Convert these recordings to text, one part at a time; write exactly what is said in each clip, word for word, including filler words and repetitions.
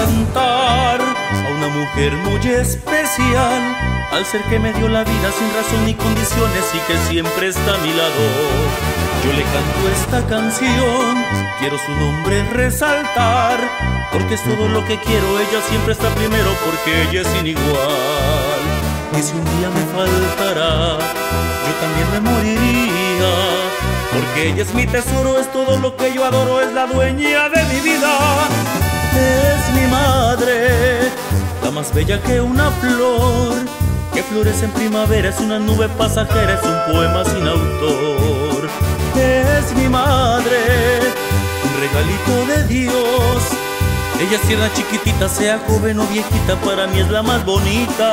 cantar a una mujer muy especial, al ser que me dio la vida sin razón ni condiciones y que siempre está a mi lado. Yo le canto esta canción, quiero su nombre resaltar, porque es todo lo que quiero, ella siempre está primero, porque ella es sin igual. Y si un día me faltará, yo también me moriría, porque ella es mi tesoro, es todo lo que yo adoro, es la dueña de mi vida. Es mi madre, la más bella que una flor, que florece en primavera, es una nube pasajera, es un poema sin autor. Es mi madre, un regalito de Dios, ella es tierna, chiquitita, sea joven o viejita, para mí es la más bonita.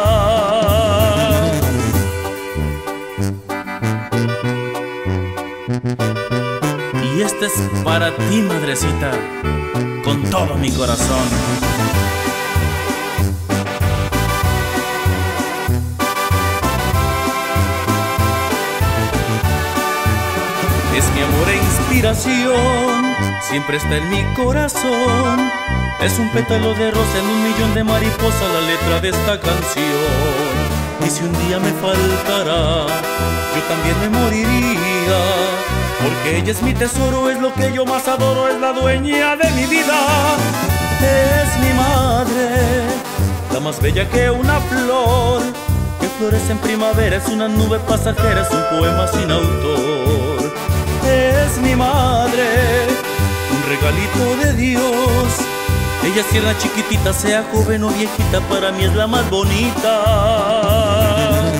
Y este es para ti, madrecita, con todo mi corazón. Es mi amor e inspiración, siempre está en mi corazón. Es un pétalo de rosa en un millón de mariposas, la letra de esta canción. Y si un día me faltará, yo también me moriría, porque ella es mi tesoro, es lo que yo más adoro, es la dueña de mi vida. Es mi madre, la más bella que una flor, que florece en primavera, es una nube pasajera, es un poema sin autor. Es mi madre, un regalito de Dios, ella es tierna, chiquitita, sea joven o viejita, para mí es la más bonita.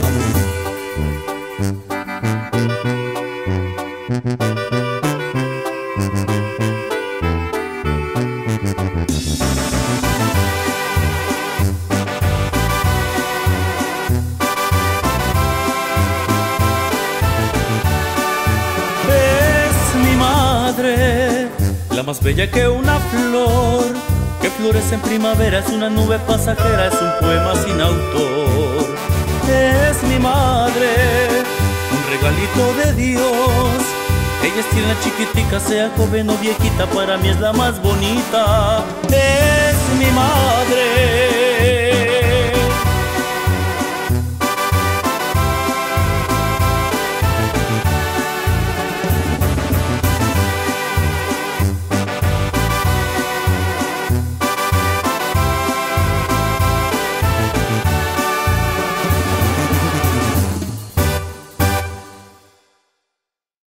La más bella que una flor, que florece en primavera, es una nube pasajera, es un poema sin autor. Es mi madre, un regalito de Dios, ella es tierna, chiquitica, sea joven o viejita, para mí es la más bonita. Es mi madre.